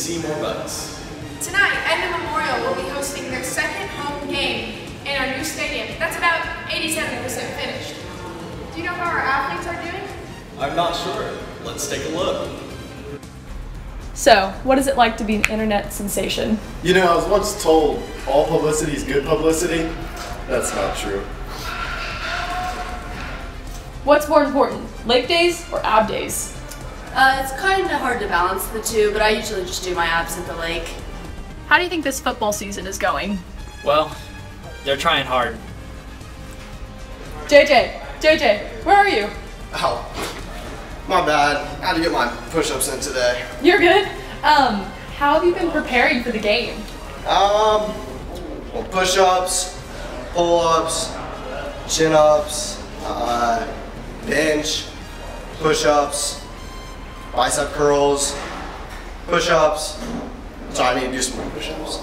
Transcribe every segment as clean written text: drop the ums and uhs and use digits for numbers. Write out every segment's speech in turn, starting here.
Seymour Bucks. Tonight, Edna Memorial will be hosting their second home game in our new stadium. That's about 87% finished. Do you know how our athletes are doing? I'm not sure. Let's take a look. So, what is it like to be an internet sensation? You know, I was once told all publicity is good publicity. That's not true. What's more important, leg days or ab days? It's kind of hard to balance the two, but I usually just do my abs at the lake. How do you think this football season is going? Well, they're trying hard. JJ, where are you? Ow. My bad. I had to get my push-ups in today. You're good? How have you been preparing for the game? Well, push-ups, pull-ups, chin-ups, bench, push-ups, bicep curls, push-ups. So I need to do some more push-ups.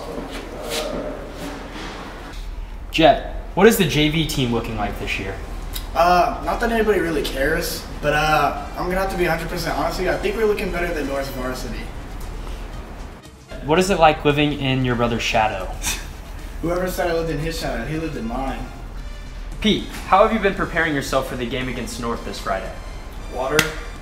Jet, what is the JV team looking like this year? Not that anybody really cares, but I'm gonna have to be 100% honest with you. I think we're looking better than North Varsity. What is it like living in your brother's shadow? Whoever said I lived in his shadow, he lived in mine. Pete, how have you been preparing yourself for the game against North this Friday? Water,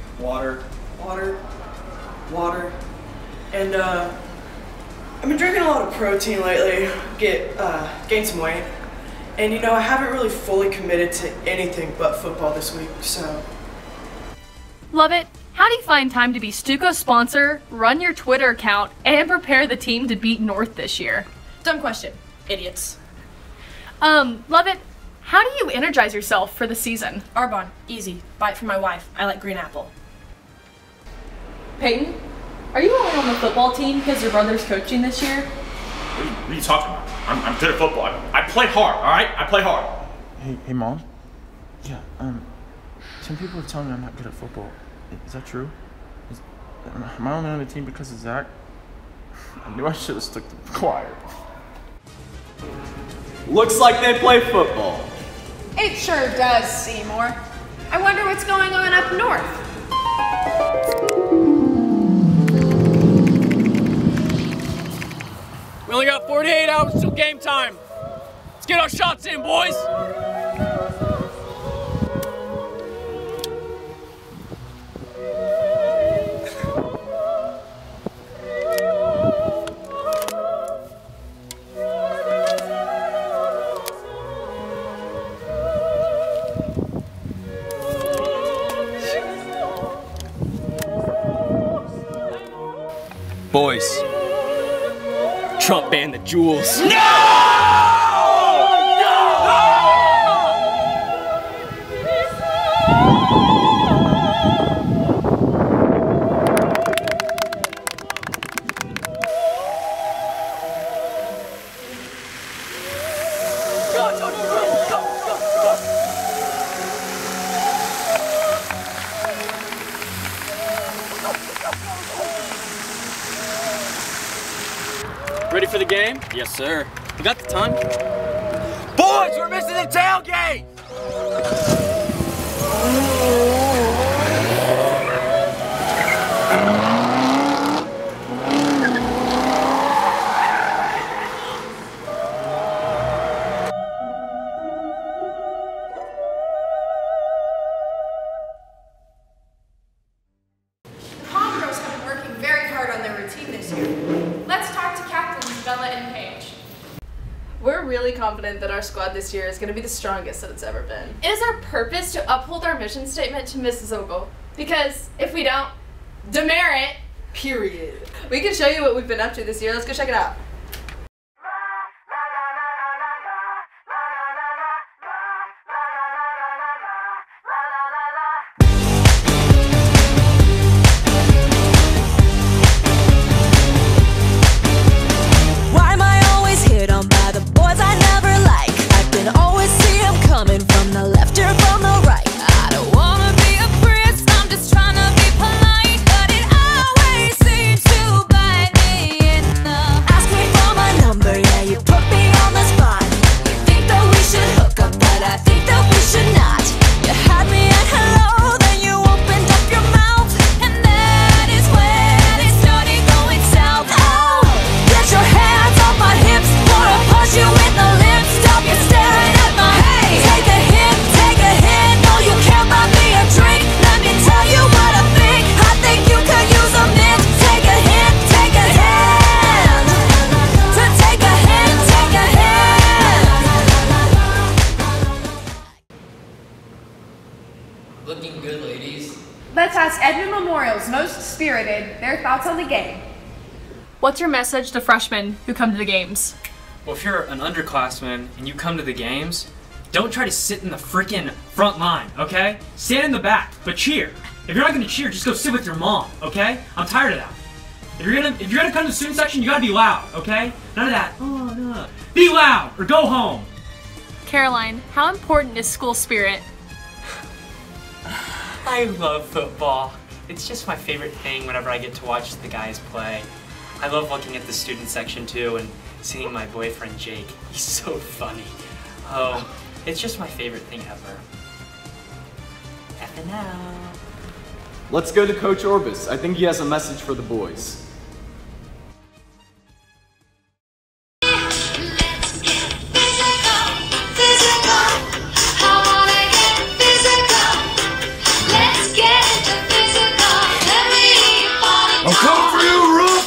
and I've been drinking a lot of protein lately, gained some weight, and you know I haven't really fully committed to anything but football this week, so. Love it. How do you find time to be Stuco's sponsor, run your Twitter account, and prepare the team to beat North this year? Dumb question, idiots. Love it. How do you energize yourself for the season? Arbonne, easy. Buy it for my wife. I like green apple. Peyton, are you only on the football team because your brother's coaching this year? What are you talking about? I'm good at football. I play hard, all right? I play hard. Hey, Mom? Yeah, some people are telling me I'm not good at football. Is that true? Am I only on the team because of Zach? I knew I should have stuck to the choir. Looks like they play football. It sure does, Seymour. I wonder what's going on up north. We only got 48 hours till game time. Let's get our shots in, boys. Boys, Trump banned the jewels. Ready for the game? Yes, sir. We got the time. Boys, we're missing the tailgate! The Commodores have been working very hard on their routine this year. Let's talk to captains Bella and Paige. We're really confident that our squad this year is going to be the strongest that it's ever been. It is our purpose to uphold our mission statement to Mrs. Ogle, because if we don't, demerit. Period. We can show you what we've been up to this year. Let's go check it out. Why am I always hit on by the boys I never like? I can always see them coming from the left or from the right. I don't wanna be a prince, I'm just trying to be polite, but it always seems to bite me in the ass. let's ask Edmond Memorial's most spirited their thoughts on the game. What's your message to freshmen who come to the games? Well, if you're an underclassman and you come to the games, don't try to sit in the frickin' front line, okay? Stand in the back, but cheer. If you're not gonna cheer, just go sit with your mom, okay? I'm tired of that. If you're gonna come to the student section, you gotta be loud, okay? None of that. Oh no. Be loud or go home. Caroline, how important is school spirit? I love football. It's just my favorite thing whenever I get to watch the guys play. I love looking at the student section too and seeing my boyfriend Jake. He's so funny. Oh, it's just my favorite thing ever. Effing out. Let's go to Coach Orbis. I think he has a message for the boys. I'm coming for you, Ruth!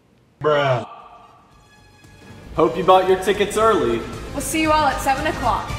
Bruh. Hope you bought your tickets early. We'll see you all at 7 o'clock.